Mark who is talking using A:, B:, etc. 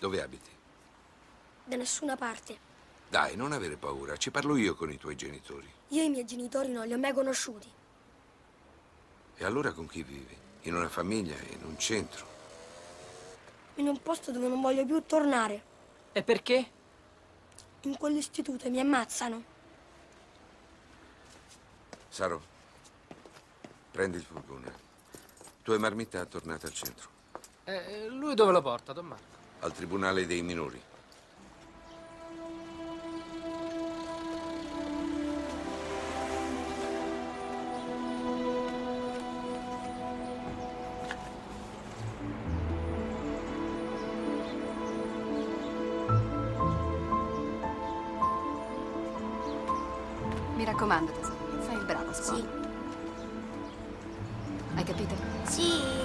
A: Dove abiti?
B: Da nessuna parte.
A: Dai, non avere paura. Ci parlo io con i tuoi genitori.
B: Io i miei genitori non li ho mai conosciuti.
A: E allora con chi vivi? In una famiglia, in un centro?
B: In un posto dove non voglio più tornare.
C: E perché?
B: In quell'istituto mi ammazzano.
A: Saro, prendi il furgone. Tua marmitta è tornata al centro.
C: Lui dove lo porta, Don Marco?
A: Al tribunale dei minori.
D: Mi raccomando, tesoro, fai il bravo a scuola.
B: Sì.
D: Hai capito?
B: Sì.